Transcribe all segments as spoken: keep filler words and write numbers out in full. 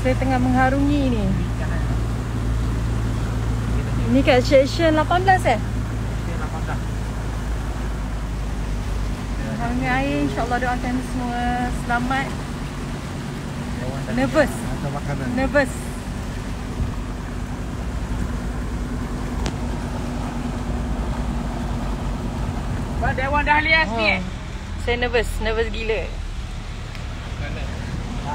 Saya tengah mengharungi ni. Ini kat section lapan belas eh? lapan belas. Mengharungi air, insyaAllah doakan semua selamat. Nervous. Nervous. Pak Dewan Dahlia Oh. sikit. Saya nervous, nervous gila. Kanan. Ha.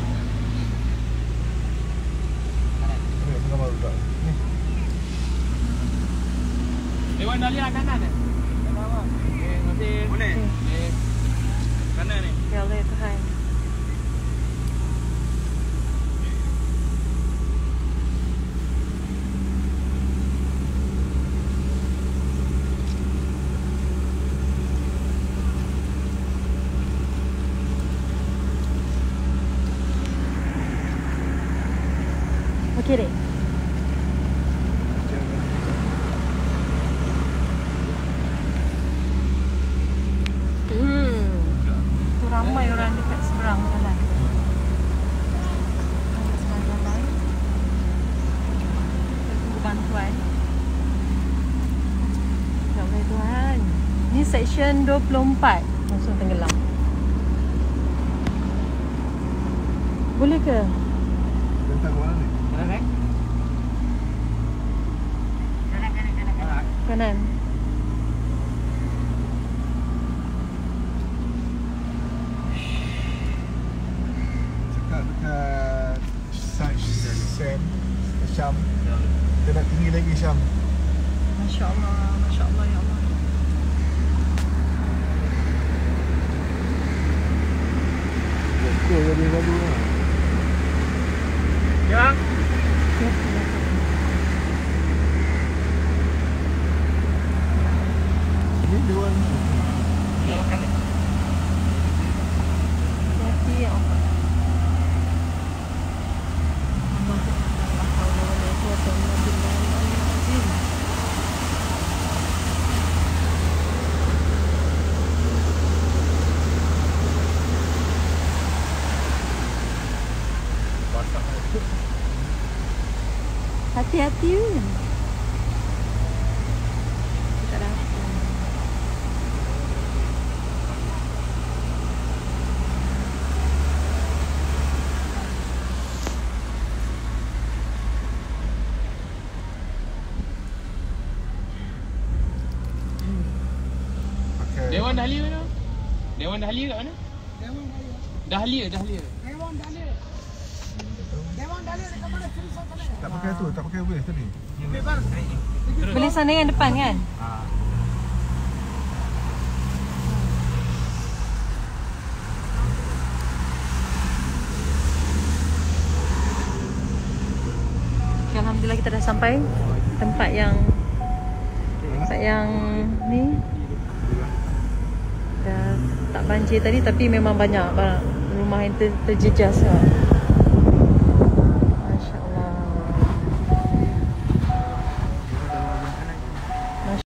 Dewan Dahlia kanan eh? Okey, terima kasih. Boleh. Okey. Kanan ni. Ya Allah ya Tuhan. Okey deh. Hmm. Tu ramai orang dekat seberang jalan. Dekat seberang jalan. Kita tunggu bantuan. Ya Allah Tuhan. Ni section dua puluh empat. Langsung tenggelam. Boleh ke? Tentang mana ni? Kanan eh? Kanan, kanan, kanan, kanan. Kanan. Cakap dekat side Sam Syam. Dia nak tinggi lagi Syam. Masya Allah, Masya Allah ya Allah. Betul jadi lalu lah. Yang Ini Dewan. Dewan kanan. Hati ya Allah. Allah la haula wala quwwata illa billahil aliyyil azim. Hati-hati kan. Tak ada apa. Pakai Dewan Dahlia mana? Dewan Dahlia kat mana? Dewan Dahlia. Dahlia, Dahlia. Dewan Dahlia. Dewan Dahlia dekat mana? Tulisan sana. tak pakai tu, tak pakai waist tadi. Okey, bang. Terus. Boleh sana yang depan kan? Ha. Okay, Alhamdulillah kita dah sampai tempat yang tempat yang ni. Dah tak banjir tadi tapi memang banyak, banyak rumah yang ter, terjejas lah.